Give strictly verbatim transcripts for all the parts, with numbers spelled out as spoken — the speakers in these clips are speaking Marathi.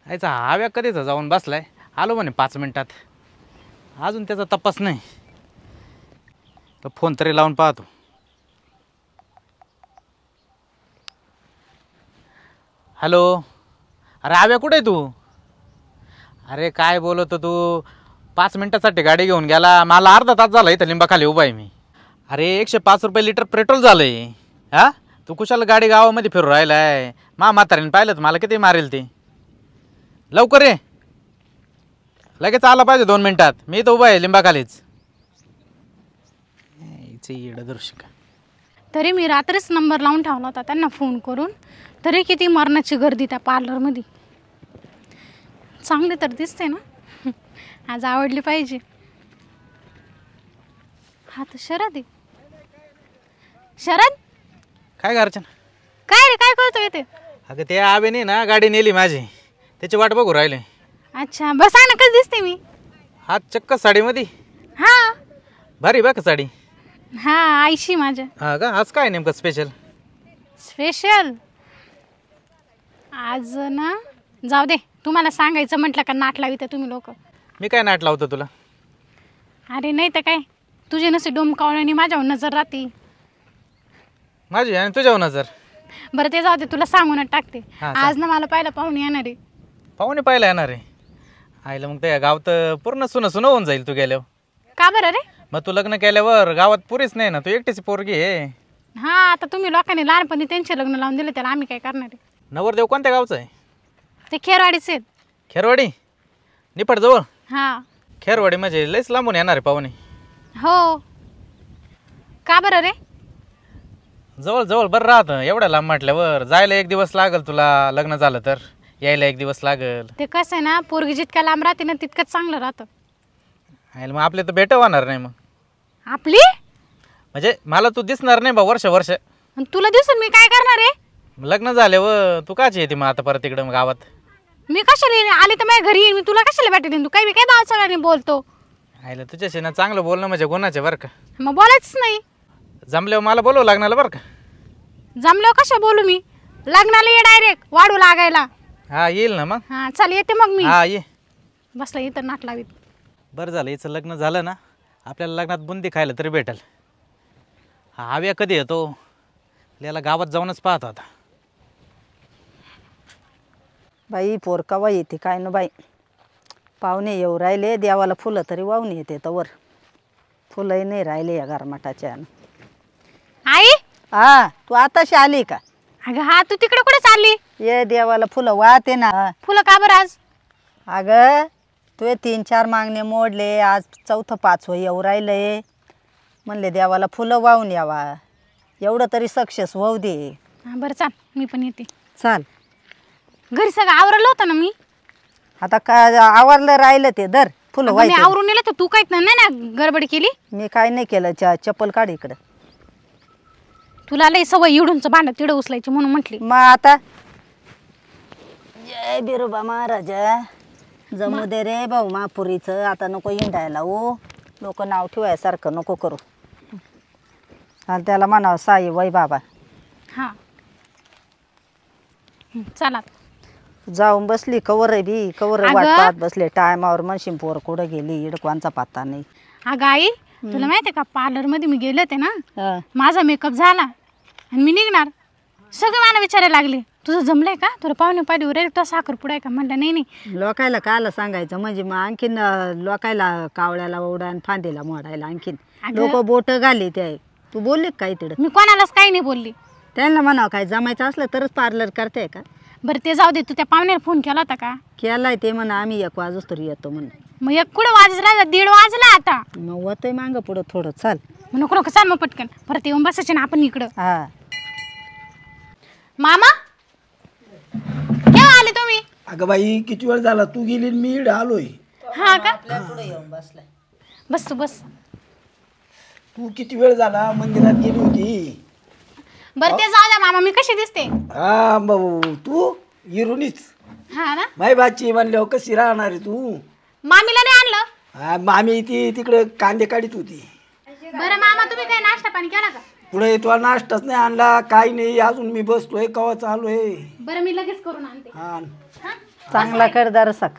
याचा हव्या कधीच जाऊन बसलाय, आलो म्हणे पाच मिनिटात, अजून त्याचा तपास नाही. तर फोन तरी लावून पाहतो. हॅलो, अरे आव्या कुठे आहे तू? अरे काय बोलतो तू, पाच मिनिटासाठी गाडी घेऊन गेला, मला अर्धा तास झाला इथं लिंबाखाली उभा आहे मी. अरे एकशे पाच रुपये लिटर पेट्रोल झालंय. हा तू कुशाला गाडी गावामध्ये फिरू राहिलाय? मा म्हातारीने पाहिलं तर मला किती मारेल ते. लवकर ये, लगेच आला पाहिजे दोन मिनिटात, मी इथं उभा आहे लिंबाखालीच. दर्शक तरी मी रात्रीच नंबर लावून ठेवला होता त्यांना फोन करून, तरी किती मरणाची गर्दी त्या पार्लरमध्ये. चांगली तर दिसते ना, आज आवडली पाहिजे. हा तर शरद आहे. शरद काय घरच्या काय रे, काय करतोय ते? अगं ते आवेने ना गाडी नेली माझी, त्याची वाट बघू राहिले. अच्छा बसा ना, कशी दिसते मी? हात चक्क साडीमध्ये. हा भारी बघ साडी. हा आईशी माझ्या. हा का, आज काय नेमकं स्पेशल? स्पेशल आज ना, जाऊ दे, तुम्हाला सांगायचं म्हटलं का नाट लावित तुम्ही लोक. मी काय नाट लावतो तुला? अरे नाही तर काय, तुझे नसे डोमकावण्याने माझ्यावर नजर राहते. माझी आणि तुझ्यावर नजर? बरं ते जाऊ दे, तुला सांगूनच टाकते. हा, आज ना मला पाहिलं पाहुणे येणार आहे. पाहुणे पाहिला येणार आहे? आईला मग त्या गाव तर पूर्ण सुन सुन होऊन जाईल तू गेल्यावर. का बरं रे? मग तू लग्न केल्यावर गावात पुरीच नाही ना, तू एकटीची पोरगी आहे. हा आता तुम्ही लोकांनी लहानपणी त्यांचे लग्न लावून दिले, त्याला आम्ही काय करणार आहे? नवरदेव कोणत्या गावचा आहे? ते खेरवाडीचे आहेत. खेरवाडी? निफाड जवळ? हा खेरवाडी म्हणजे लयच लांबून येणार आहे पाहुणे. हो का बरं रे? जवळ जवळ बरं राहतं, एवढ्या लांब म्हटल्यावर जायला एक दिवस लागल, तुला लग्न झालं तर यायला एक दिवस लागल. ते कसं आहे ना, पोरगी जितक्या लांब राहते ना तितकंच चांगलं राहतं. मग आपले तर भेट होणार नाही. मग आपली म्हणजे मला तू दिसणार नाही बा वर्ष वर्ष. तुला दिसून मी काय करणार आहे? लग्न झाल्यावर तू काची येते मग आता परत इकडं गावात? मी कशाला आले तर माझ्या घरी येईन मी, तुला कशाला भेटेन? तू काही बी काय भाव सगळ्यांनी बोलतो. आईला तुझ्याशी ना चांगलं बोलणं म्हणजे गुन्हाचे बरं का. मग बोलायच नाही. जमल्यावर मला बोलव लग्नाला बरं का. जमल्यावर कशा बोलू मी? लग्नाला ये डायरेक्ट वाढू लागायला. हा येईल ना मग. हा चल येते मग मी. हा ये. बसला इथं नाट लावीत. बरं झालं हिचं लग्न झालं ना, आपल्याला लग्नात बुंदी खायला तरी भेटेल. हा आव्या कधी येतो? याला गावात जाऊनच पाहतो आता. बाई पोर कवा येते काय ना बाई. पाहुणे येऊ राहिले, देवाला फुलं तरी वाहून येते तवर. फुलंही नाही राहिले या गारमाटाच्या. आई हा तू आताशी आली का? अगं हा तू तिकडे कुठे चालली? ये देवाला फुलं वाहते ना. फुलं का बरं आज? अगं तुझे तीन चार मागणे मोडले, आज चौथं पाचवं येऊ राहिलंय, म्हणले देवाला फुलं वाहून यावा, एवढं तरी सक्सेस होऊ दे. हा बरं चाल, मी पण येते. चाल. घरी सगळं आवरलं होतं ना मी. आता काय आवरलं राहिलं ते दर फुलं मी आवरून नेलं तर तू काय नाही ना गडबड केली? मी काय नाही केलं, च चप्पल काढ इकडं. तुला लई सवय इडूनचं भांडं तिडं उचलायची म्हणून म्हटली. मग आता जय बिरोबा महाराजा, जमू दे रे भाऊ महापुरीचं. आता नको हिंडायला ओ, लोक नाव ठेवायसारखं नको करू. आणि त्याला म्हणावं साई वय बाबा. हा चला जाऊन बसली कवर आहे बी, कवर वाट पाहत बसले. टायमावर म्हणशील पोर कुठं गेली, इडकवांचा पत्ता नाही. अगं आई तुला माहितीये का, पार्लर मध्ये मी गेले होते ना, हा. माझा मेकअप झाला आणि मी निघणार, सगळे मला विचारायला लागले तुझं जमलंय का, तुला पाहुणे पाहिजे उरे तो साखरपुडा आहे का? म्हणलं नाही नाही. लोकायला कायला सांगायचं म्हणजे मग आणखीन लोकायला कावळ्याला ओढा आणि फांदीला मोडायला आणखीन लोक बोट घाली. ते तू बोलली काय तिकडं? मी कोणालाच काही नाही बोलली. त्यांना म्हणावं काय जमायचं असलं तरच पार्लर करते का? बरं ते जाऊ दे, तू त्या पाहुण्याला फोन केला होता का? केलाय, ते म्हणा आम्ही एक वाजूस तरी येतो म्हणून. मग एक कुठं वाजला, दीड वाजला आता. मग होतंय मांग पुढं थोडं. चाल मग नको नको चाल मग पटकन, परत येऊन बसायचे ना आपण इकडं. हा मामा केव्हा आले तुम्ही? अगं बाई किती वेळ झाला, तू गेली मी इकडे आलोय. हा का? पुढे येऊन बसलाय. बस तू बस. तू किती वेळ झाला मंदिरात गेली होती? बरं ते जाऊ द्या मामा, मी कशी दिसते? हा भाऊ तू हिरोनीच. हा ना, माय बाची म्हणल्यावर कशी राहणार आहे तू? मामीला नाही आणलं? हा मामी ती तिकडे कांदे काढीत होती. बरं मामा तुम्ही काही नाश्ता पाणी केला का? पुढे तुला नाश्ताच नाही आणला, काही नाही, अजून मी बसतोय कवा चालू आहे. बरं मी लगेच करून आणते. हा हा? चांगला करदार सक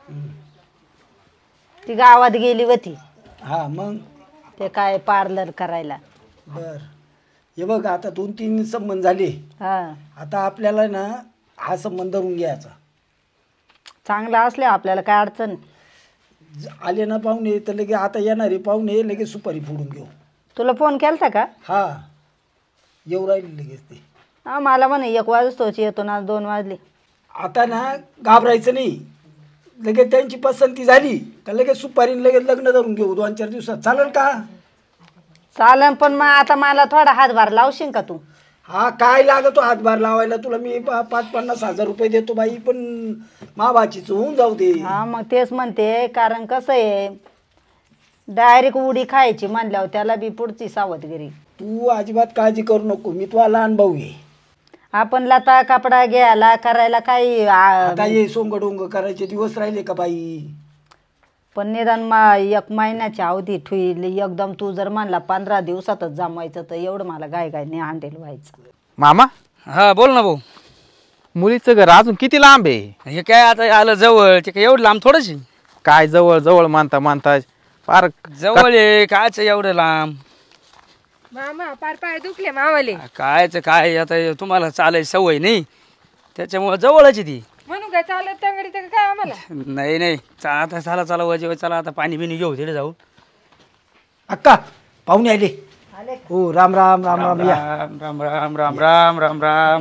ती गावात गेली होती हा मग ते काय पार्लर करायला. बर हे बघ आता दोन तीन संबंध झाले. हा आता आपल्याला ना हा संबंध धरून घ्यायचा. चांगला असले आपल्याला काय अडचण नाही. ज- आले ना पाहुणे तर लगे आता येणारे पाहुणे लगेच सुपारी फोडून घेऊ. तुला फोन केलता का? हा येऊ राहिले लगेच ते. हा मला म्हणे एक वाजतोच येतो ना, दोन वाजले. आता ना घाबरायचं नाही. लगेच त्यांची पसंती झाली तर लगेच सुपारी लगेच लग्न धरून घेऊ दोन चार दिवसात. चालेल का? चालन, पण मग आता मला थोडा हातभार लावशील का तू? हा काय लागतो हातभार लावायला तुला मी पा- पाच पन्नास हजार रुपये देतो बाई, पण माबाचीच होऊन जाऊ दे. हा मग तेच म्हणते, कारण कसं आहे डायरेक्ट उडी खायची म्हणल्यावर त्याला बी पुढची सावधगिरी. तू अजिबात काळजी करू नको, मी तुला लहान भाऊ आहे. आपण लता कपडा घ्यायला करायला काही आ, आता ये सोंग डोंग करायचे दिवस राहिले का बाई? पण निदान मा एक महिन्याची अवधी ठेवली. एकदम तू जर म्हणला पंधरा दिवसातच जमवायचं तर एवढं मला गाय गाय नाही हँडल व्हायचं. मामा, हा बोल ना भाऊ. मुलीचं घर अजून किती लांब आहे? हे काय आता आलं जवळ, ते काय एवढं लांब थोडंच आहे. काय जवळ जवळ मानता मानता फार जवळ आहे कायच एवढं लांब. मामा पार पाय दुखले मावाले. कायच काय आता तुम्हाला चालायची सवय नाही त्याच्यामुळे जवळच आहे ती. म्हणून काय चालत तंगडी तर काय आम्हाला. नाही नाही चा आता चला चला वजे चला आता पाणी बिणी घेऊ तिथे जाऊ. अक्का पाहुणे आले. हो राम राम राम राम या. राम राम राम राम राम राम राम.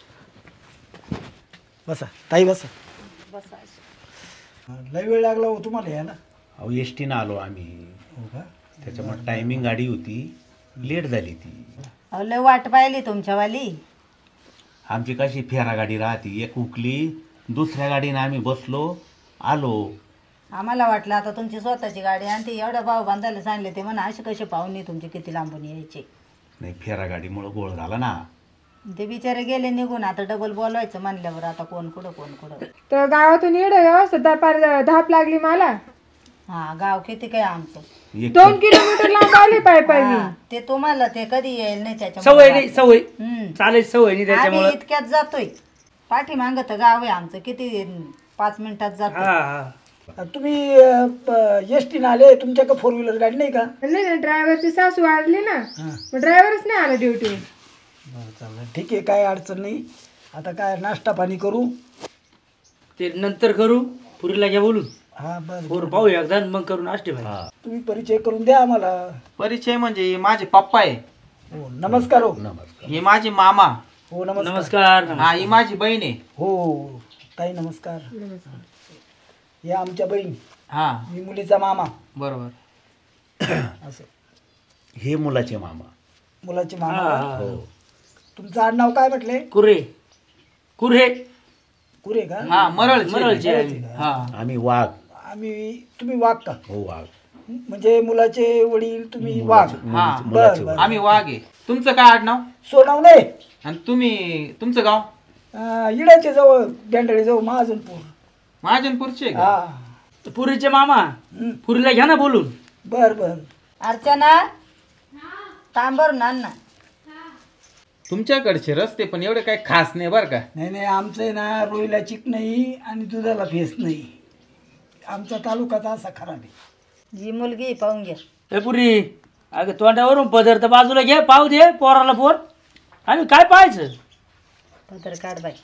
बसा ताई बसा. लय वेळ लागला हो तुम्हाला या ना. अहो एस टीनं आलो आम्ही. हो का? त्याच्यामुळे टायमिंग गाडी होती, लेट झाली ती. अहो, लय वाट पाहिली तुमच्यावाली. आमची कशी फेरा गाडी राहते, एक उकली दुसऱ्या गाडीनं आम्ही बसलो आलो. आम्हाला वाटलं आता तुमची स्वतःची गाडी आणि ती एवढा भाव बांधायला सांगले ते म्हणा असे कसे पाहुणे तुमचे किती लांबून यायचे. नाही फेरा गाडीमुळं गोळ झाला ना. ते बिचारे गेले निघून, आता डबल बोलवायचं म्हणल्यावर आता कोण कुठं कोण कुठं. तर गावातून येड व्यवस्थित पार धाप लागली मला. हा गाव किती काय आमचं. एक दोन किलोमीटर लांब आले पाय पाय मी. हा, ते तुम्हाला ते कधी येईल नाही सवय त्याच्यामुळे. नाही सवय हम्म. चालायची सवय नाही आम्ही त्याच्यामुळे. इतक्यात जातोय. पाठीमागं तर गाव आहे आमचं, किती पाच मिनिटात जातो. हा हा तुम्ही एस टीनं आले, तुमच्याकडे फोर व्हीलर गाडी नाही का? नाही ना ड्रायव्हरची सासू वाढली ना, मग ड्रायव्हरच नाही आला ड्युटी. बरं चालेल ठीक आहे, काय अडचण नाही. आता काय नाश्ता पाणी करू. ते नंतर करू. पुरीला घ्या बोलून हा बरं पोर पाहू एकदा मग करून असते भाई. तुम्ही परिचय करून द्या आम्हाला. परिचय म्हणजे माझे पप्पा आहे, हो नमस्कार. हो हे माझे मामा, हो नमस्कार. नमस्कार. हा ही माझी बहीण आहे. हो ताई नमस्कार. हे आमच्या बहीण, हा मी मुलीचा मामा. बरोबर. असं हे मुलाचे मामा. मुलाचे हा, मामा. हा. हो तुमचं आडनाव काय म्हटले? कुरे कुरे कुरे का? हा मरळचे. मरळचे आहे. मरळचे का? हा आम्ही वाघ. आम्ही तुम्ही वाघ का? हो वाघ. म्हणजे मुलाचे वडील तुम्ही वाघ. हा मुलाचे बरं, वाघ. आम्ही वाघ आहे. तुमचं काय आडनाव? सोनावणे. आणि तुम्ही तुमचं गाव? अं, इडाच्या जवळ बेंडळी जवळ महाजनपूर. महाजनपूरचे आहे का? हा पुरीचे मामा पुरीला घ्या ना बोलून. बर बर. अर्चना तांबर नाना. तुमच्याकडचे रस्ते पण एवढे काही खास नाही बरं का. नाही नाही आमचं आहे ना रोईला चिक नाही आणि दुधाला फेस नाही. आमचा तालुकाचा असा खराब आहे. जी मुलगी पाहून घ्या. ए पुरी अगं तोंडावरून पदर तर बाजूला घे पाहू दे पोराला पोर. आम्ही काय पाहायचं पत्र काढ बाई.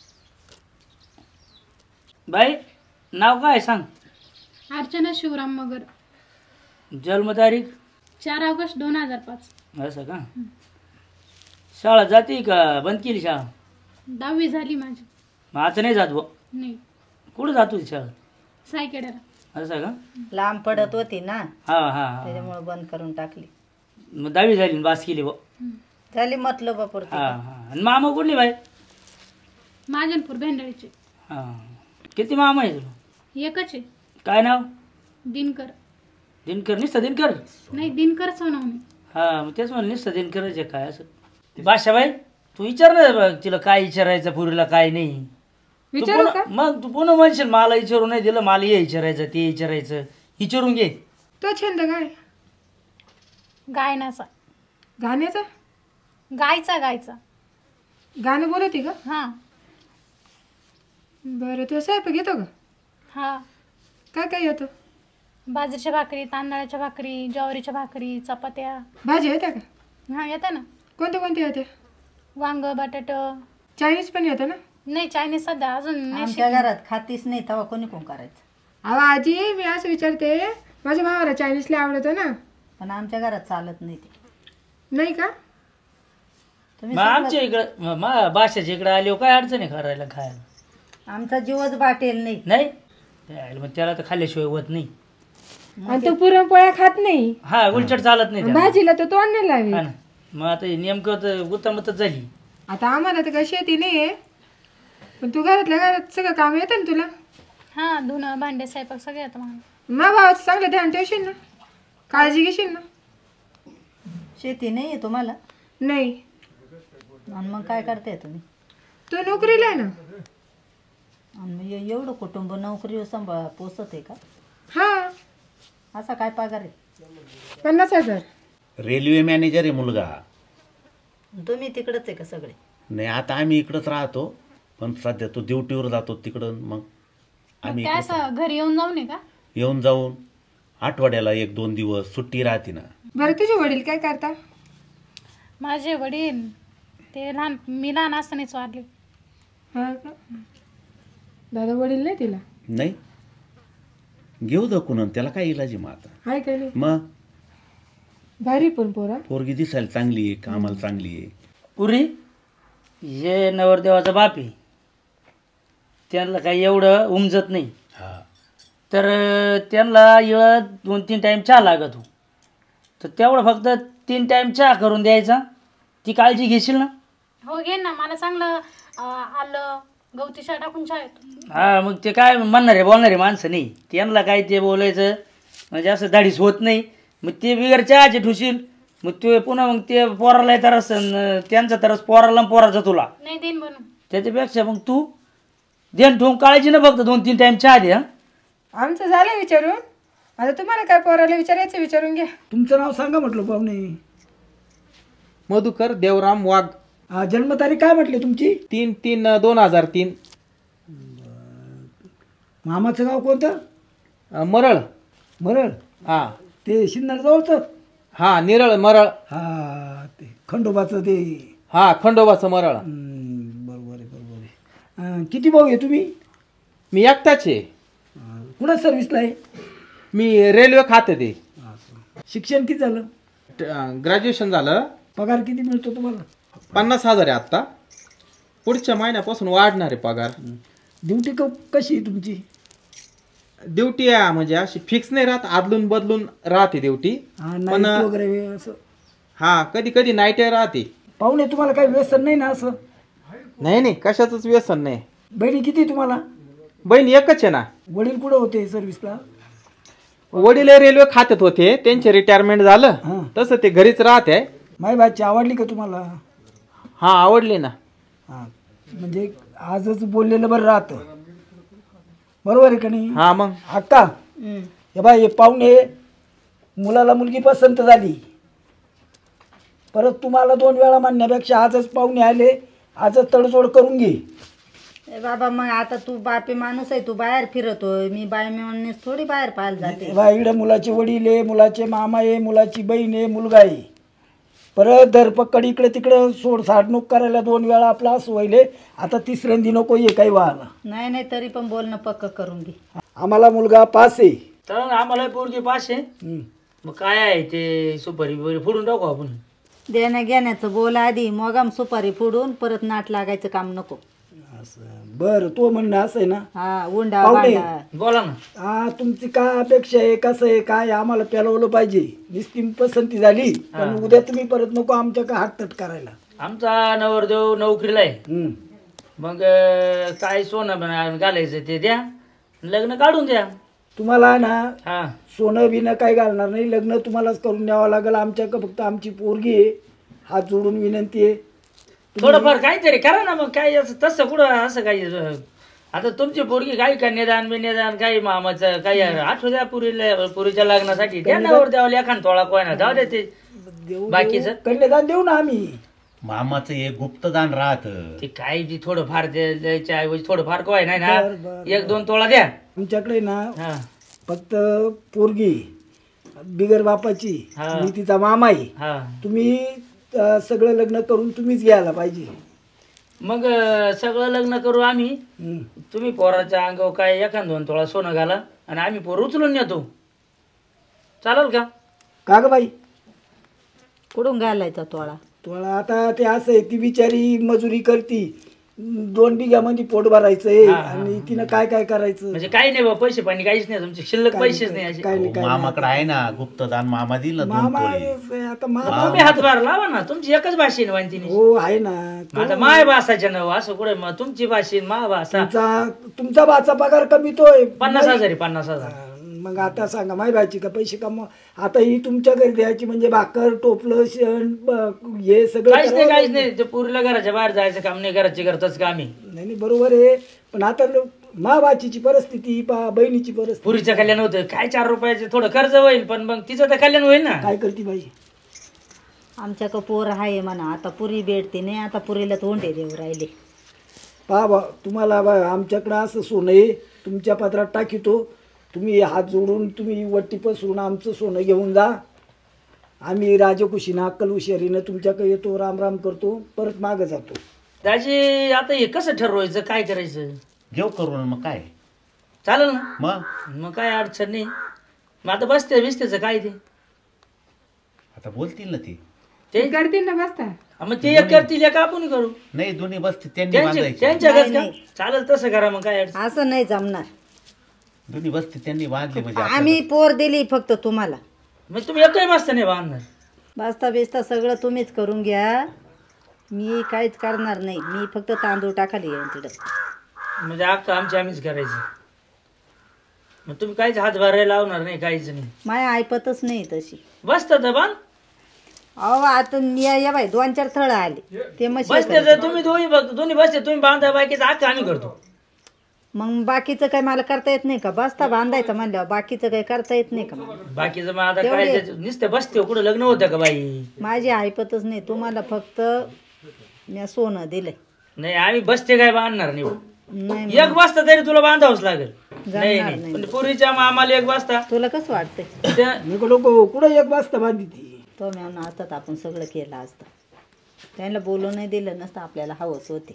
बाई नाव काय सांग. अर्चना शिवराम मगर. जन्मतारीख चार ऑगस्ट दोन हजार पाच. असं का. शाळा जाते का बंद केली शाळा. दहावी झाली माझी. मग आता नाही जात बुवा. नाही कुठं जातो ती शाळा. सायकेड्याला. असं का. लांब पडत होती ना, हा हा हा. त्याच्यामुळे बंद करून टाकली. मग दहावी झाली न बास केली बुवा. झाली मतलब बापूरती. हा हा. आणि मामा कुठली बाई. महाजनपूर भेंडळीचे. हा किती मामा आहे तुला. एकच आहे. काय नाव. दिनकर. दिनकर निसतं दिनकर. नाही दिनकर सोनवणे. हा मग तेच म्हणलं निसतं दिनकरच आहे काय असं. ती बादशाबाई तू विचार ना बघ तिला काय विचारायचं पुरीला काय नाही. तू विचारू पुन्हा- का? मग तू पुन्हा म्हणशील मला विचारू नाही दिलं मला हे विचारायचं ते विचारायचं. विचारून घे. तो छंद काय गायनाचा. गाण्याचा. गायचा गायचा. गाणं बोलते का. हा बरं तुला स्वयंपाक येतो का? हा, काय काय येतं? बाजरीच्या भाकरी, तांदळाच्या भाकरी, ज्वारीच्या भाकरी, चपात्या. भाजी येत्या का? हा येतं ना. कोणत्या कोणत्या येते? वांग, बटाट. चायनीज पण येतं ना? नाही चायनीज सध्या अजून नाही आमच्या शिकली. घरात खातीच नाही तेव्हा कोणी कोण करायचं. अहो आजी मी असं विचारते, माझ्या भावाला चायनीज लय आवडतं ना. पण आमच्या घरात चालत नाही ते. नाही का? तुम्ही मग आमच्या इकडं मा भाषाच्या इकडं आली काय अडचण आहे करायला खायला? आमचा जीवच बाटेल नाही. नाही त्याला- मग त्याला तर खाल्ल्याशिवाय होत नाही. आणि तो पुरणपोळ्या खात नाही, हा उलचट चालत नाही त्याला. भाजीला तर तोंड नाही लावी. हा ना. मग आता हे नेमकं तर गुत्तामतच झाली. आता आम्हाला तर काही शेती नाही आहे, पण तू घरातल्या घरात सगळं काम येतं ना तुला. हा धुणं भांडे स्वयंपाक सगळे येतं मला. मा भावाचं चांगलं ध्यान ठेवशील ना, काळजी घेशील ना. शेती नाही आहे तुम्हाला? नाही, आणि मग काय करताय तुम्ही? तो नोकरीला आहे ना. आणि मग ए- एवढं कुटुंब नोकरी सांभाळ पोसत आहे का? हा, असा काय पगार आहे? पन्नास हजार. रेल्वे मॅनेजर आहे मुलगा. तुम्ही तिकडच आहे का सगळे? नाही आता आम्ही इकडंच राहतो, पण सध्या तो ड्युटीवर जातो तिकडं. मग मग आम्ही काय इकडं असं घरी येऊन जाऊन आहे का? येऊन जाऊन आठवड्याला एक दोन दिवस सुट्टी राहते ना. बरं तुझे वडील काय करता? माझे वडील ते लहान मी लहान असतानाच वारले. हा का? दादा वडील नाही तिला? नाही घेऊ दखून त्याला काय इलाज आहे मग आता. हाय का नाही? मग भारी पण पोरा. पोरगी दिसायला चांगली आहे, कामाला चांगली आहे. पुरी हे नवरदेवाचा बाप आहे, त्यांना काही एवढं उमजत नाही. हा तर अं, त्यांना इळं दोन तीन टाईम चहा लागतो, तर तेवढं फक्त तीन टाईम चहा करून द्यायचा. ती काळजी घेशील ना? हो घे ना. मला चांगलं अं, आलं गवती शाळ टाकून चहा येतो. हा मग ते काय म्हणणारे बोलणारे माणसं नाही, त्यांना काय ते बोलायचं म्हणजे असं धाडीस होत नाही. मग ते बिगर चहाचे ठुशील, मग ते पुन्हा मग ते पोराला तरस अन त्यांचा तरस पोराला आणि पोराचा तुला. नाही देईन बनून. त्याच्यापेक्षा मग तू ध्यान ठेवून काळजी न फक्त दोन तीन टाईम चहा दे. हा आमचं झालं विचारून, आता तुम्हाला काय पोराला विचारायचं विचारून घ्या. तुमचं नाव सांगा म्हटलं पाहुणे. मधुकर देवराम वाघ. हा, जन्मतारीख काय म्हटली तुमची? तीन तीन दोन हजार तीन. मामाचं गाव कोणतं? अं, मरळ. मरळ. हा ते सिन्नर जवळचं? हा निरळ मरळ. हा ते खंडोबाचं ते. हा खंडोबाचं मरळ. हम्म, बरोबर आहे बरोबर आहे. अं, किती भाऊ आहे तुम्ही? मी एकटाच आहे. कुणा सर्व्हिसला आहे? मी रेल्वे खाते ते. शिक्षण किती झालं? ग्रॅज्युएशन झालं. पगार किती मिळतो तुम्हाला? पन्नास हजार आहे आत्ता. पुढच्या महिन्यापासून वाढणार आहे पगार. ड्युटी क कशी आहे तुमची? ड्युटी आहे म्हणजे अशी फिक्स नाही राहत, आदलून बदलून राहते ड्युटी. हा, पण नाईट वगैरे असं? हा कधी कधी नाईट राहते. पाहुणे तुम्हाला काही व्यसन नाही ना असं? नाही नाही कशाचंच व्यसन नाही. बहिणी किती तुम्हाला? बहीण एकच आहे ना. वडील कुठं होते सर्व्हिसला? वडील रेल्वे खात्यात होते, त्यांचे रिटायरमेंट झालं. हा. तसं ते घरीच राहते. माय भाची आवडली का तुम्हाला? हा आवडली ना. हा, म्हणजे आजच बोललेलं बरं राहतं, बरोबर आहे का नाही? हा मग अक्का हे बाय, हे पाहुणे मुलाला मुलगी पसंत झाली, परत तुम्हाला दोन वेळा म्हणण्यापेक्षा आजच पाहुणे आले, आजच तडजोड करून घे. ए बाबा मग आता तू बापी माणूस आहे, तू बाहेर फिरतोय, मी बाय म्हणून थोडी बाहेर पाहायला जाते. हे बाय, इकडे मुलाचे वडील आहे, मुलाचे मामा आहे, मुलाची बहीण आहे, मुलगा आहे, परत धरपकड इकडे तिकडं सोड साडणूक करायला दोन वेळा आपला असं व्हायले. आता तिसऱ्यांदी नको ये काही व्हायला. नाही नाही तरी पण बोलणं पक्क करून घे. आम्हाला मुलगा पास आहे. तर आम्हाला पोरगी पास आहे. हम्म. मग काय आहे ते सुपारी बिपारी फोडून टाकू आपण. देण्या घेण्याचं बोल आधी, मग आम सुपारी फोडून परत नाट लागायचं काम नको. असं बरं, तो म्हणणं असं आहे ना. हा उंडा पाहुणे. वांडा. बोला ना. हा, तुमची काय अपेक्षा आहे, कसं आहे, काय आम्हाला पेलवलं पाहिजे. निस्ती पसंती झाली पण उद्या तुम्ही परत नको आमच्या का हातट करायला. आमचा नवरदेव नोकरीला आहे. हम्म. मग अं, काय सोनं बना- घालायचं ते द्या, लग्न काढून द्या. तुम्हाला ना हा सोनं बिनं काही घालणार नाही, लग्न तुम्हालाच करून द्यावं लागेल. आमच्या का फक्त आमची पोरगी आहे, हात जोडून विनंती आहे. थोडंफार काहीतरी करा ना. मग काय असं तसं कुठं असं काही अं, आता तुमची पोरगी काही कन्यादान बिन्यादान काही मामाचं काही आठवू द्या पुरीला, पुरीच्या लग्नासाठी द्या नवर द्यावं एखाद थोडा कोय ना जाऊ दे ते देऊ बाकीचं. देऊ, कन्यादान देऊ ना आम्ही. मामाचं एक गुप्तदान राहतं. ते काय बी थोडंफार द्या- द्यायच्या ऐवजी थोडंफार काय नाही ना, बरं, बरं, एक दोन तोळा द्या. आमच्याकडे ना हा फक्त पोरगी बिगर बापाची, हा. मी तिचा मामा आहे. हा तुम्ही अं, सगळं लग्न करून तुम्हीच घ्यायला पाहिजे. मग अं, सगळं लग्न करू आम्ही. हं. तुम्ही पोराच्या अंगावर काय एखाद दोन तोळा सोनं घाला आणि आम्ही पोर उचलून नेतो. चालेल का? का ग बाई कुठून घालायचा तोळा? तुला आता ते असं आहे, ती बिचारी मजुरी करती, दोन बिघ्यामध्ये पोट भरायचंय हा, हा, आणि तिनं काय काय करायचं. म्हणजे काही नाही बा, पैसे पाणी काहीच नाही तुमचे, शिल्लक पैसेच नाही असे. काय नाही काय नाही. मामाकडे आहे ना गुप्तदान, मामा दिल ना दोन मामा तोळे. आता मामा तुम्ही हातभार लावा ना, तुमची एकच भाषेन वांतिनी. हो आहे ना. आता माय भाषाच्या नव असं कुठे मग तुमची भाषेन मा भाषा. तुमचा तुमचा बाचा पगार कमीतोय पन्नास हजार आहे, पन्नास हजार. मग आता सांगा माय बायची का पैसे कमव. आता ही तुमच्या घरी द्यायची म्हणजे भाकर टोपलं शेण ब- हे सगळं काहीच नाही करावं काहीच लागेल. नाही, ते पुरीला घराच्या बाहेर जायचं काम नाही, घराची घरचंच काम आहे. नाही नाही, बरोबर आहे. पण आता मा बाचीची परिस्थिती पा बहिणीची परिस्थिती पुरीचं कल्याण होतं काय, चार रुपयाचं थोडं कर्ज होईल, पण मग तिचं तर कल्याण होईल ना. काय करते बाई. आमच्याकडं पोर आहे म्हणा, आता पुरी भेटते नाही, आता पुरीला तोंडे देऊ राहिले. पहा बा तुम्हाला बा आमच्याकडं असं सोनं आहे, तुमच्या पत्रात टाकीतो, तुम्ही हात जोडून तुम्ही वट्टी पसरून आमचं सोनं घेऊन जा. आम्ही राजकुशीनं अक्कल हुशारीनं तुमच्याकडे येतो, राम राम करतो, परत मागं जातो. दाजी आता हे कसं ठरवायचं, काय करायचं? घेऊ करून मग काय. चालेल ना, मग मग काय अडचण नाही. मग आता बसते बिसतेचं काय ते आता बोलतील ना ते. ते करतील ना बसता. हा, मग ते एक करतील एक आपण करू. नाही दोन्ही बसते त्यांनी त्यांच्या बांधायचे. त्यांच्याकच का? नाही. चालेल तसं करा मग काय अडचण. असं नाही जमणार. दोन्ही बसते त्यांनी बांधले म्हणजे आपल्याला- आम्ही पोर दिली फक्त तुम्हाला. मग तुम्ही एकही बसता नाही बांधणार. बसता बिस्ता सगळं तुम्हीच करून घ्या, मी काहीच करणार नाही. मी फक्त तांदूळ टाकाली येईन तिथं. म्हणजे अख्खं आमची आम्हीच करायचं. मग तुम्ही काहीच हातभार लावणार नाही, काहीच नाही. माया ऐपतच नाही तशी. बसता तर बांध. अहो आता या या बाई दोन चार थळ आले ते मशीन बसते तर तुम्ही दोन्ही बघ दोन्ही बसते, तुम्ही बांधा, बाकीचं अख्खं आम्ही करतो. मग बाकीचं काही मला करता येत नाही का? बसता बांधायचं म्हणल्यावर बाकीचं काही करता येत नाही का मला? बाकीचं मग आता काय त्याचं- नुसतं बसते, कुठं लग्न होतं का बाई? माझी ऐपतच नाही. तुम्हाला फक्त मी सोनं दिलंय. नाही आम्ही बसते काय बांधणार नाही. नाही एक बसता तरी तुला बांधावंच लागेल. नाही जाणार नाही नाही. पण पुरीच्या आम्हाला एक बसता तुला कसं वाटतंय? त्या- नको नको कुठं एक वाजता बांधी ती. तो मी असतात आपण सगळं केलं असतं. त्यांना बोलू नाही दिलं नसतं, आपल्याला हवंच होते.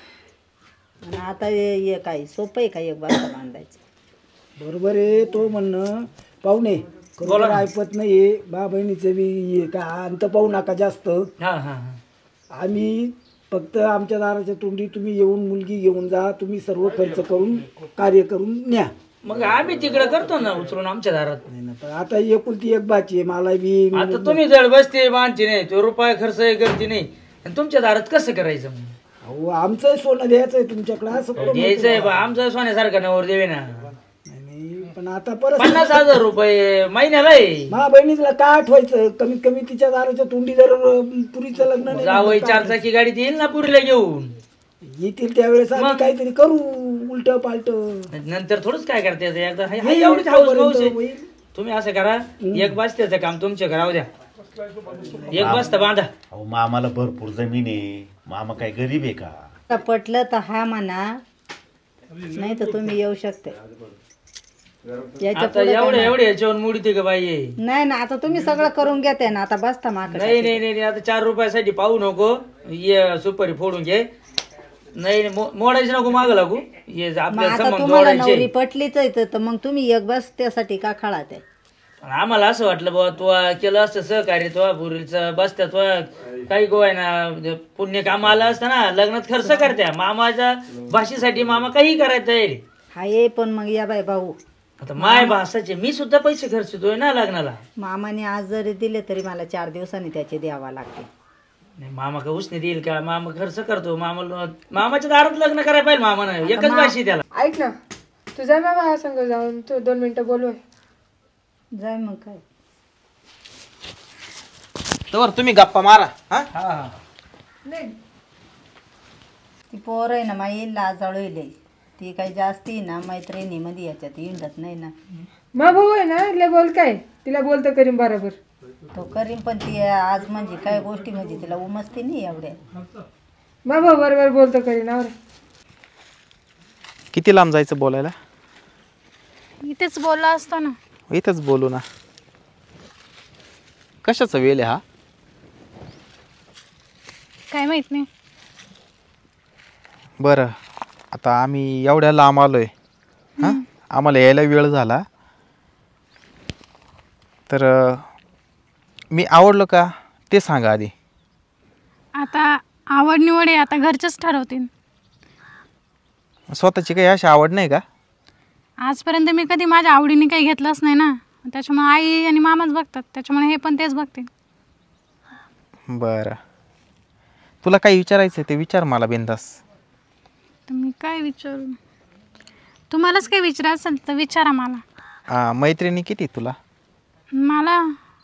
आणि आता हे हे काही सोपं आहे का एक वाजता बांधायचं? बरोबर आहे तो म्हणणं. पाहुणे बोला ना. ऐपत नाहीये बा बहिणीचं बी हे का अंत पाहू नका जास्त. हा हा हा. आम्ही फक्त आमच्या दाराच्या तोंडी तुम्ही येऊन मुलगी घेऊन जा, तुम्ही सर्व खर्च करून कार्य करून न्या. मग आम्ही तिकडे करतो ना उचलून आमच्या दारात. नाही ना, पण आता एकुलती एक बाची आहे मला बी. आता तुम्ही जड बसते बांधते नाही, तो रुपये खर्च करते नाही, आणि तुमच्या दारात कसं करायचं मग? अहो आमचं सोनं द्यायचं आहे तुमच्याकडे असं कुठं द्यायचंय बा, आमचं सोन्यासारखं नवर देवे ना. नाही, नाही, पण आता परत पन्नास हजार रुपये महिन्याला आहे. मा बहिणीला काय आठवायचं? कमीत कमी तिच्या दाराच्या तोंडी जर अं, पुरीचं लग्न नाही जावई झालं, चार चाकी गाडीत येईल ना पुरीला घेऊन. येतील त्यावेळेस आम्ही मग? काहीतरी करू उलट पालट. नंतर थोडंच काय करता येतं, एकदा हाय- हाय एवढीच हाऊस माऊस आहे. तुम्ही असं करा, एक बसत्याचं काम तुमच्या करावं द्या, एक बसता बांधा. अहो मामाला भरपूर जमीन आहे, मामा काय गरीब आहे का? आता पटलं तर हा म्हणा, नाही तर तुम्ही येऊ शकते. याच्या आता पुढे एवढे एवढे याच्यावर मुडते का बाई? नाही ना, आता तुम्ही सगळं करून घेते ना, आता बसता माकडे. नाही नाही नाही नाही, आता चार रुपयासाठी पाहू नको. ये सुपारी फोडून घे. नाही नाही, मो- मोडायची नको, माग लागू. ये मग आपल्या आता संबंध तुम्हाला जोडायचे. नवरी पटलीच आहे तर मग तुम्ही एक बस त्यासाठी का खळात आहे? पण आम्हाला असं वाटलं बाबा तू केलं असतं सहकार्य, तो पुरीचं बसत्या तो काही गोय ना पुण्य काम आलं असतं ना, लग्नात खर्च करत्या. मामाच्या भाषेसाठी मामा काही करायचं आहे. हाय पण मग या बाई भाऊ, आता माय भाषाचे मी सुद्धा पैसे खर्चतोय ना लग्नाला. मामाने आज जरी दिले तरी मला चार दिवसांनी त्याचे द्यावा लागते. नाही मामा का उसने देईल का? मामा खर्च करतो. मामा मामाच्या दारात लग्न करायला पाहिजे मामानं, एकच भाषी त्याला. ऐक ना, तुझा बाबा संग जाऊन तू दोन मिनिटं बोलू. जाय मग काय. तर तुम्ही गप्पा मारा. हा हा हा. नाही ती पोर आहे ना माई लाजाळू ती काही जास्ती ना मैत्रिणीमध्ये याच्यात इंडत नाही ना. मग भाऊ आहे ना, लय बोल काय तिला बोलतं करीन बरोबर. तो करीन पण ती आज म्हणजे काय गोष्टी म्हणजे तिला उमजते नाही एवढ्या. बाबा बरोबर बोलतो करीनावर. किती लांब जायचं बोलायला? इथेच बोलला असतो ना. इथंच बोलू ना. कशाचा वेळ आहे हा? काय माहित नाही. बरं, आता आम्ही एवढ्या लांब आलोय, हां आम्हाला यायला वेळ झाला, तर अं, मी आवडलो का ते सांगा आधी. आता आवड निवड आहे, आता घरचेच ठरवतील. स्वतःची काही अशी आवड नाही का? आजपर्यंत मी कधी माझ्या आवडीने काही घेतलंच नाही ना, त्याच्यामुळे आई आणि मामाच बघतात, त्याच्यामुळे हे पण तेच बघतील. बरं, तुला काही विचारायचं ते विचार मला बिंदास. तर मी काय विचारू? तुम्हालाच काही विचारायचं असेल तर विचारा मला. हां, मैत्रिणी किती तुला? मला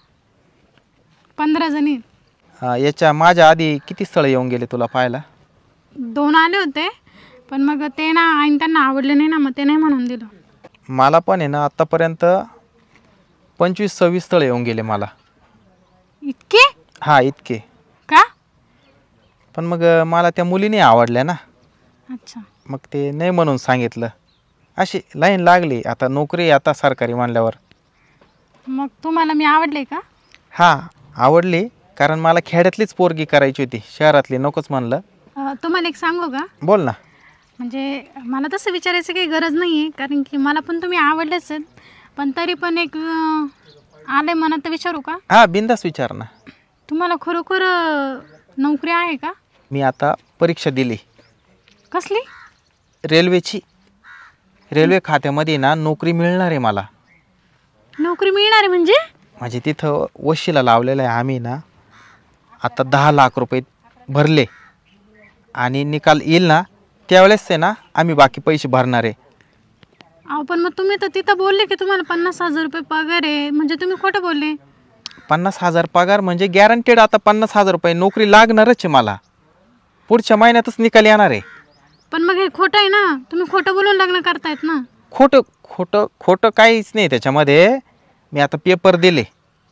पंधरा जणी. हां, याच्या माझ्या आधी किती स्थळं येऊन गेले तुला पाहायला? दोन आले होते, पण मग ते ना आईन त्यांना आवडले नाही ना, मग ते नाही म्हणून दिलं. मला पण आहे ना आत्तापर्यंत पंचवीस सव्वीस स्थळं येऊन गेले मला. इतके? हां, इतके. का? पण मग अं, मला त्या मुलीने आवडल्या ना, अच्छा. मग ते नाही म्हणून सांगितलं. अशी लाईन लागली. आता नोकरी आता सरकारी म्हणल्यावर. मग तुम्हाला मी आवडले का? हां, आवडली, कारण मला खेड्यातलीच पोरगी करायची होती, शहरातली नकोच म्हणलं. अं, तुम्हाला एक सांगू का? बोल ना. म्हणजे मला तसं विचारायचं काही गरज नाही आहे, कारण की मला पण तुम्ही आवडलेच आहेत, पण तरी पण एक अं, आले मनात तर विचारू का? हां, बिंदास विचार ना. तुम्हाला खरोखर अं, नोकरी आहे का? मी आता परीक्षा दिली कसली? रेल्वेची. रेल्वे खात्यामध्ये ना नोकरी मिळणार आहे मला. नोकरी मिळणार आहे म्हणजे? म्हणजे तिथं वशीला लावलेलं आहे आम्ही ना. आता दहा लाख रुपये भरले आणि निकाल येईल ना त्यावेळेस आहे ना आम्ही बाकी पैसे भरणार आहे. अहो पण मग तुम्ही तर तिथं बोलले की तुम्हाला पन्नास हजार रुपये पगार आहे, म्हणजे तुम्ही खोटं बोलले. पन्नास हजार पगार म्हणजे गॅरंटेड. आता पन्नास हजार रुपये नोकरी लागणारच आहे मला. पुढच्या महिन्यातच निकाल येणार आहे. पण मग हे खोटं आहे ना, तुम्ही खोटं बोलून लग्न करतायत ना. खोटं खोटं खोटं काहीच नाही त्याच्यामध्ये. मी आता पेपर दिले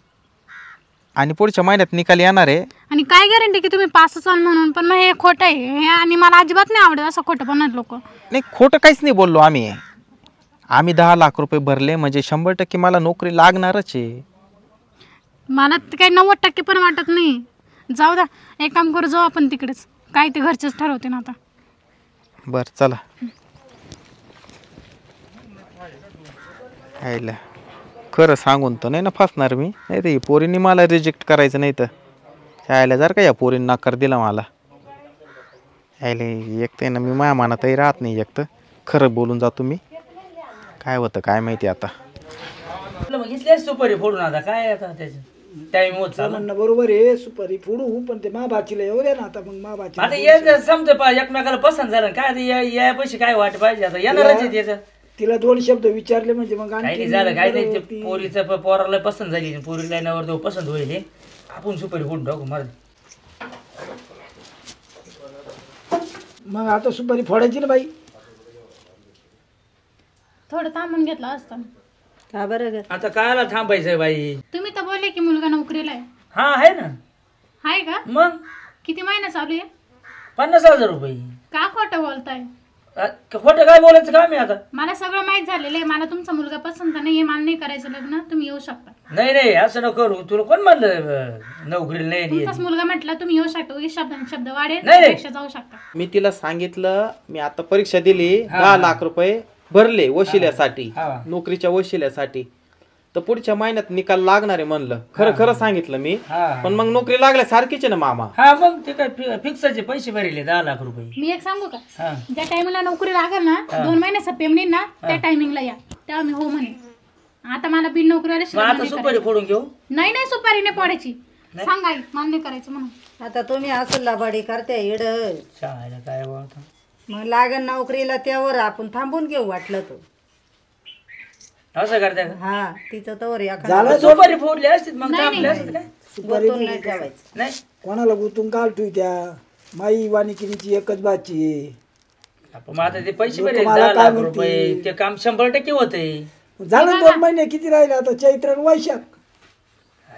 आणि पुढच्या महिन्यात निकाल येणार आहे. आणि काय गॅरंटी की तुम्ही पासच व्हाल म्हणून? पण मग हे खोटं आहे हे, आणि मला अजिबात नाही आवडत असं खोटं बोलणार लोक. नाही, खोटं काहीच नाही बोललो आम्ही. आम्ही दहा लाख रुपये भरले म्हणजे शंभर टक्के मला नोकरी लागणारच आहे. मला ते काही नव्वद टक्के पण वाटत नाही. जाऊ द्या, एक काम करू, जाऊ आपण तिकडेच, काय ते घरचेच ठरवते ना आता. बरं चला. आयला खरं सांगून तर नाही ना फसणार मी. नाही तर ही पोरींनी मला रिजेक्ट करायचं नाही तर शाळेला जर का या पोरींनी नकार दिला मला. यायला एक तर ना मी माझ्या मनातही राहत नाही. एक तर खरं बोलून जातो मी. काय होतं काय माहिती आता. मग घेतल्याच सुपारी फोडून आता काय आता त्याचं टाइम होत चालू. म्हणणं बरोबर आहे, सुपारी फोडू पण ते मा बाचीला येऊ दे ना. आता मग मा बाची आता यायचं समजा पा एकमेकाला पसंत झालं काय आता या या पैसे काय वाट पाहिजे आता येणारच आहे त्याचं. तिला दोन शब्द विचारले म्हणजे मग काही आणखी नाही झालं काय नाही. ते ती- पोरीचं प- पोराला पसंत झाली पोरीला येण्यावर तो पसंत होईल हे. आपण सुपारी फोडून टाकू मार. मग आता सुपारी फोडायची ना बाई. थोडं थांबून घेतलं असतं. का बरं ग? आता कायला थांबायचंय बाई. तुम्ही तर बोलले की मुलगा नोकरीला आहे. हा आहे ना. आहे का? मग किती महिना चालू आहे? पन्नास हजार रुपये. का खोटं बोलताय? अ, खोटं काय बोलायचं काम आहे आता? मला सगळं माहित झालेलं आहे. मला तुमचा मुलगा पसंत नाही, मला नाही करायचं लग्न. तुम्ही येऊ शकता. नाही नाही असं नको करू. तुला कोण म्हणलं अ, नोकरीला नाही नाही तुमचाच मुलगा म्हटला तुम्ही येऊ शकता. उगीच शब्द शब्द वाढेल, नाही, नाही. त्यापेक्षा जाऊ शकता. मी तिला सांगितलं मी आता परीक्षा दिली, दहा लाख रुपये भरले वशिल्यासाठी, हा. नोकरीच्या वशिल्यासाठी. तर पुढच्या महिन्यात निकाल लागणार आहे म्हणलं. खरं खरं सांगितलं मी. हा. पण मग नोकरी लागल्या सारखीच आहे ना मामा. हा मग ते काय फि- फिक्सचे पैसे भरले दहा लाख रुपये. मी एक सांगू का? हा ज्या टायमिंगला नोकरी लागेल ना, दोन महिन्याचा पेमेंट ना, त्या टायमिंगला या, तेव्हा मी हो म्हणे. आता मला बिन नोकरी मग आता सुपारी फोडून घेऊ. नाही नाही सुपारी नाही पडायची. सांगा आई, मला नाही करायचं म्हणून. आता तुम्ही असं लबाडी करते इड. शाळेला काय बोलता. मग लागन नोकरीला त्यावर आपण थांबून घेऊ वाटलं तर. असं करता का? हा तिचं तवर एखादं झालं सुपारी फोडली असती मग थांबले असते काय. सुपारी गोतून नाही ठेवायचं. नाही कोणाला गुतून काढतोय त्या माई वानिकीची एकच बाची आहे. आपण मग आता ते पैसे लोकं भरले मला दहा काय लाख म्हणतील? रुपये ते काम शंभर टक्के होते. झालं दोन महिने किती राहिले आता चैत्र आणि वैशाख.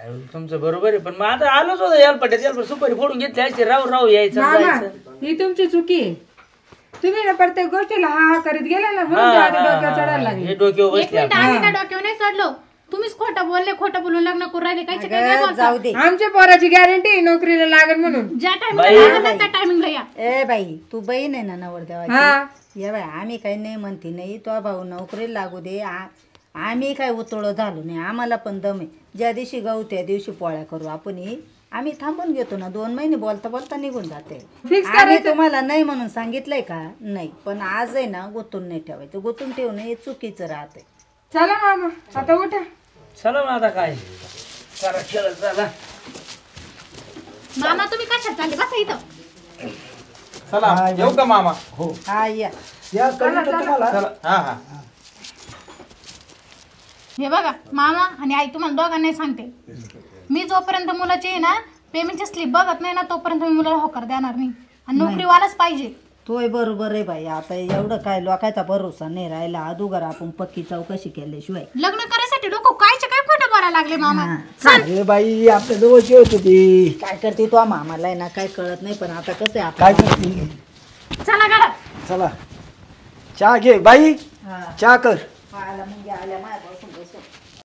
काय तुमचं बरोबर आहे, पण मग आता आलोच होतं याल पट्यात याल सुपारी फोडून घेतली असते, राव राव यायचं मामा जायचं. ही तुमची चुकी आहे. तुम्ही ना प्रत्येक गोष्टीला हा हा करीत गेला ना म्हणून ते आता डोक्यावर चढायला लागले. हे डोक्यावर एक बसले मिनिट आम्ही काय डोक्यावर नाही चढलो, तुम्हीच खोटं बोलले, खोटं बोलून लग्न करून राहिले. कायचे काय काय अगं, बोलता? जाऊ दे. आमच्या पोराची गॅरंटी नोकरीला लागेल म्हणून. ज्या टायमिंगला त्या टायमिंगला या. ए बाई तू बहीण आहे ना नवरदेवाची. हा ये बाई आम्ही काही नाही म्हणते नाही, तो भाऊ नोकरीला लागू दे. आ- आम्ही काय उतळ झालो नाही, आम्हाला पण दम आहे. ज्या दिवशी गाऊ त्या दिवशी पोळ्या करू आपण. ही आम्ही थांबून घेतो ना, दोन महिने बोलता बोलता निघून जाते. फिक्स आम्ही तुम्हाला नाही म्हणून सांगितलंय का? नाही, पण आज आहे ना गुतून नाही ठेवायचं. गुतून ठेवणं हे चुकीचं राहते. चला मामा आता उठा. चला मग आता काय करा केलं चला. मामा तुम्ही कशात चालले? बसा इथं. चला येऊ का मामा? हो हा या. या कळलं तुम्हाला. हा हा. हे बघा मामा आणि आई, तुम्हाला दोघांनाही सांगते, मी जोपर्यंत मुलाची आहे ना पेमेंटची स्लिप बघत नाही ना तोपर्यंत मी मुलाला होकार देणार नाही. आणि नोकरीवालाच पाहिजे. तोय बरोबर आहे बाई. आता एवढं काय लोकांचा भरोसा नाही राहिला. अदुगर आपण पक्की चौकशी केल्याशिवाय. लग्न करायसाठी लोक कायचे काय खोटं बोलायला लागले मामा. अरे बाई आपल्या जवळची होत होती. काय करते तो मामाला आहे ना काय कळत नाही. पण आता कसं आहे काय आपलं. करते? चला घरात. चला चहा घे बाई, हा. चहा कर. आला म्हणजे आल्या माझ्या